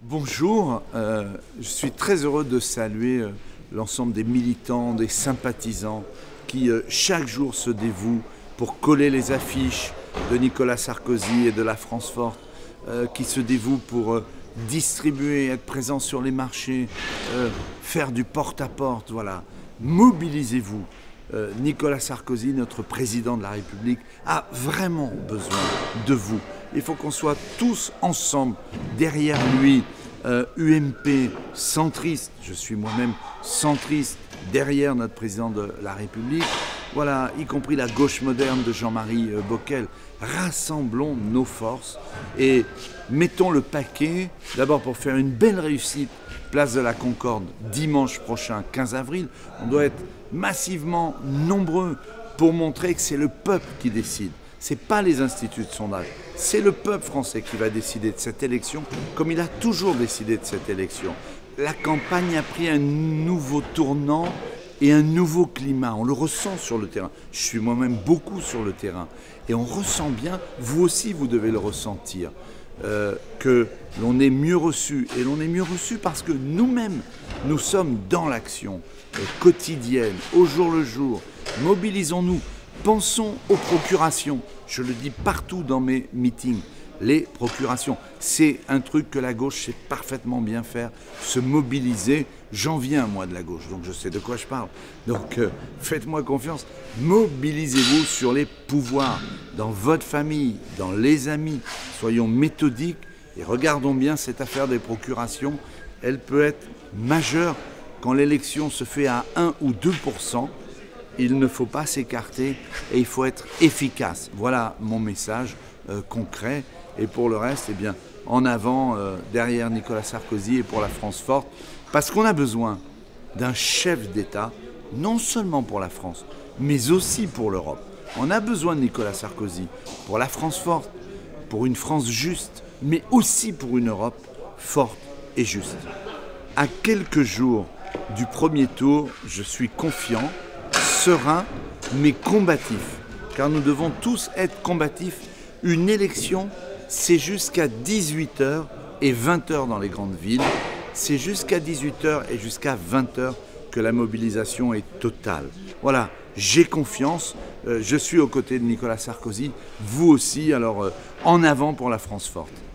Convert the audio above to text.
Bonjour, je suis très heureux de saluer l'ensemble des militants, des sympathisants qui chaque jour se dévouent pour coller les affiches de Nicolas Sarkozy et de la France forte, qui se dévouent pour distribuer, être présents sur les marchés, faire du porte-à-porte, voilà. Mobilisez-vous. Nicolas Sarkozy, notre président de la République, a vraiment besoin de vous. Il faut qu'on soit tous ensemble derrière lui, UMP, centriste, je suis moi-même centriste, derrière notre président de la République, voilà, y compris la gauche moderne de Jean-Marie Bockel. Rassemblons nos forces et mettons le paquet, d'abord pour faire une belle réussite, place de la Concorde, dimanche prochain, 15 avril. On doit être massivement nombreux pour montrer que c'est le peuple qui décide. Ce n'est pas les instituts de sondage, c'est le peuple français qui va décider de cette élection, comme il a toujours décidé de cette élection. La campagne a pris un nouveau tournant et un nouveau climat. On le ressent sur le terrain. Je suis moi-même beaucoup sur le terrain. Et on ressent bien, vous aussi vous devez le ressentir, que l'on est mieux reçu. Et l'on est mieux reçu parce que nous-mêmes, nous sommes dans l'action quotidienne, au jour le jour. Mobilisons-nous. Pensons aux procurations. Je le dis partout dans mes meetings. Les procurations, c'est un truc que la gauche sait parfaitement bien faire, se mobiliser. J'en viens, moi, de la gauche, donc je sais de quoi je parle. Donc, faites-moi confiance. Mobilisez-vous sur les pouvoirs, dans votre famille, dans les amis. Soyons méthodiques et regardons bien cette affaire des procurations. Elle peut être majeure quand l'élection se fait à 1 ou 2%. Il ne faut pas s'écarter et il faut être efficace. Voilà mon message concret. Et pour le reste, eh bien, en avant, derrière Nicolas Sarkozy et pour la France forte, parce qu'on a besoin d'un chef d'État, non seulement pour la France, mais aussi pour l'Europe. On a besoin de Nicolas Sarkozy pour la France forte, pour une France juste, mais aussi pour une Europe forte et juste. À quelques jours du premier tour, je suis confiant, serein, mais combatif, car nous devons tous être combatifs. Une élection, c'est jusqu'à 18h et 20h dans les grandes villes. C'est jusqu'à 18h et jusqu'à 20h que la mobilisation est totale. Voilà, j'ai confiance, je suis aux côtés de Nicolas Sarkozy, vous aussi, alors en avant pour la France forte.